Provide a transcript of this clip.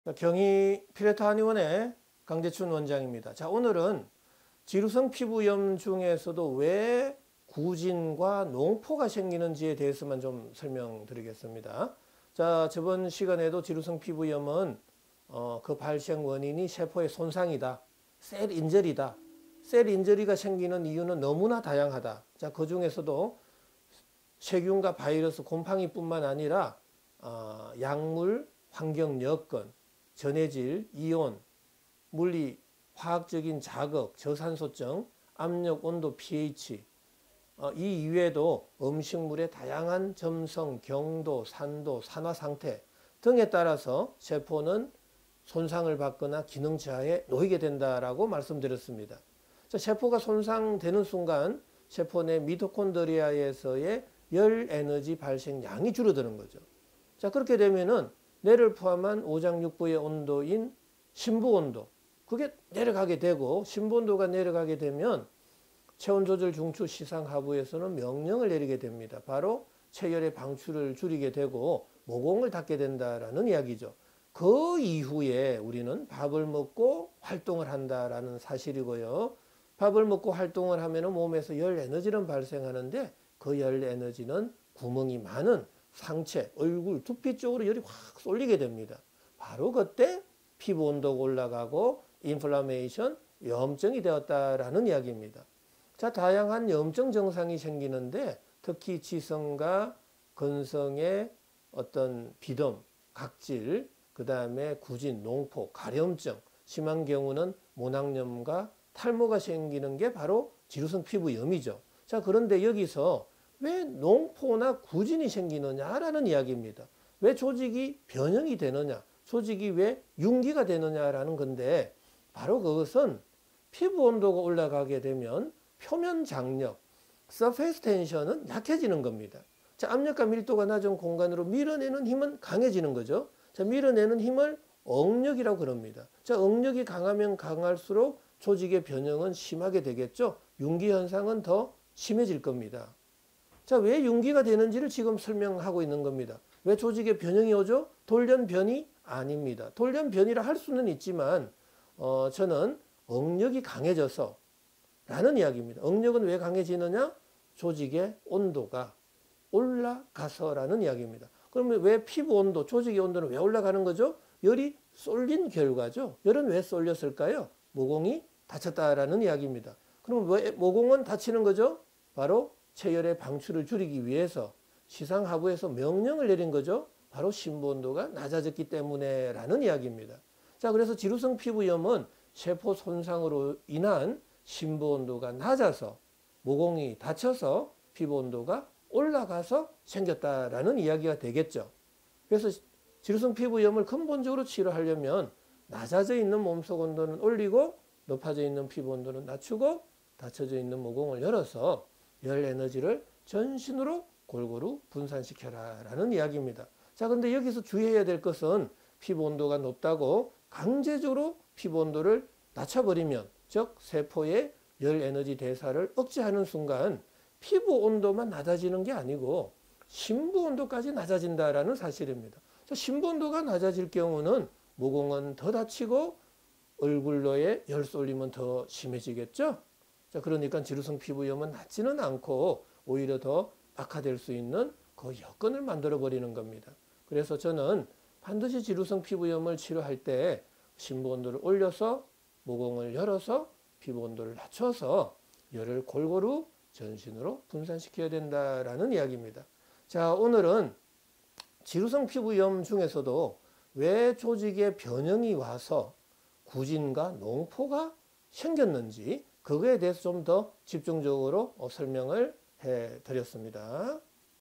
경희 피레타 한의원의 강재춘 원장입니다. 자, 오늘은 지루성 피부염 중에서도 왜 구진과 농포가 생기는지에 대해서만 좀 설명드리겠습니다. 자, 저번 시간에도 지루성 피부염은 그 발생 원인이 세포의 손상이다. 셀 인저리다. 셀 인저리가 생기는 이유는 너무나 다양하다. 자, 그 중에서도 세균과 바이러스, 곰팡이뿐만 아니라 약물, 환경 여건, 전해질, 이온, 물리, 화학적인 자극, 저산소증, 압력, 온도, pH, 이 이외에도 음식물의 다양한 점성, 경도, 산도, 산화 상태 등에 따라서 세포는 손상을 받거나 기능 저하에 놓이게 된다라고 말씀드렸습니다. 자, 세포가 손상되는 순간 세포 내 미토콘드리아에서의 열 에너지 발생량이 줄어드는 거죠. 자, 그렇게 되면은 뇌를 포함한 오장육부의 온도인 심부 온도, 그게 내려가게 되고, 심부 온도가 내려가게 되면 체온 조절 중추 시상 하부에서는 명령을 내리게 됩니다. 바로 체열의 방출을 줄이게 되고 모공을 닫게 된다라는 이야기죠. 그 이후에 우리는 밥을 먹고 활동을 한다라는 사실이고요. 밥을 먹고 활동을 하면 몸에서 열 에너지는 발생하는데 그 열 에너지는 구멍이 많은 상체, 얼굴, 두피 쪽으로 열이 확 쏠리게 됩니다. 바로 그때 피부 온도가 올라가고 인플라메이션, 염증이 되었다라는 이야기입니다. 자, 다양한 염증 증상이 생기는데 특히 지성과 근성의 어떤 비듬, 각질, 그 다음에 구진, 농포, 가려움증, 심한 경우는 모낭염과 탈모가 생기는 게 바로 지루성 피부염이죠. 자, 그런데 여기서 왜 농포나 구진이 생기느냐라는 이야기입니다. 왜 조직이 변형이 되느냐, 조직이 왜 융기가 되느냐라는 건데 바로 그것은 피부 온도가 올라가게 되면 표면 장력, 서페이스 텐션은 약해지는 겁니다. 자, 압력과 밀도가 낮은 공간으로 밀어내는 힘은 강해지는 거죠. 자, 밀어내는 힘을 응력이라고 그럽니다. 자, 응력이 강하면 강할수록 조직의 변형은 심하게 되겠죠. 융기 현상은 더 심해질 겁니다. 자, 왜 융기가 되는지를 지금 설명하고 있는 겁니다. 왜 조직의 변형이 오죠? 돌연변이 아닙니다. 돌연변이라 할 수는 있지만 저는 응력이 강해져서 라는 이야기입니다. 응력은 왜 강해지느냐? 조직의 온도가 올라가서라는 이야기입니다. 그러면 왜 피부 온도, 조직의 온도는 왜 올라가는 거죠? 열이 쏠린 결과죠. 열은 왜 쏠렸을까요? 모공이 다쳤다라는 이야기입니다. 그럼 왜 모공은 다치는 거죠? 바로 체열의 방출을 줄이기 위해서 시상 하부에서 명령을 내린 거죠. 바로 심부 온도가 낮아졌기 때문에 라는 이야기입니다. 자, 그래서 지루성 피부염은 세포 손상으로 인한 심부 온도가 낮아서 모공이 다쳐서 피부 온도가 올라가서 생겼다라는 이야기가 되겠죠. 그래서 지루성 피부염을 근본적으로 치료하려면 낮아져 있는 몸속 온도는 올리고 높아져 있는 피부 온도는 낮추고 닫혀져 있는 모공을 열어서 열 에너지를 전신으로 골고루 분산시켜라 라는 이야기입니다. 자, 근데 여기서 주의해야 될 것은 피부 온도가 높다고 강제적으로 피부 온도를 낮춰버리면, 즉 세포의 열 에너지 대사를 억제하는 순간 피부 온도만 낮아지는 게 아니고 심부 온도까지 낮아진다라는 사실입니다. 자, 심부 온도가 낮아질 경우는 모공은 더 다치고 얼굴로의 열 쏠림은 더 심해지겠죠. 자, 그러니까 지루성 피부염은 낫지는 않고 오히려 더 악화될 수 있는 그 여건을 만들어 버리는 겁니다. 그래서 저는 반드시 지루성 피부염을 치료할 때 심부 온도를 올려서 모공을 열어서 피부 온도를 낮춰서 열을 골고루 전신으로 분산시켜야 된다라는 이야기입니다. 자, 오늘은 지루성 피부염 중에서도 왜 조직의 변형이 와서 구진과 농포가 생겼는지 그거에 대해서 좀 더 집중적으로 설명을 해 드렸습니다.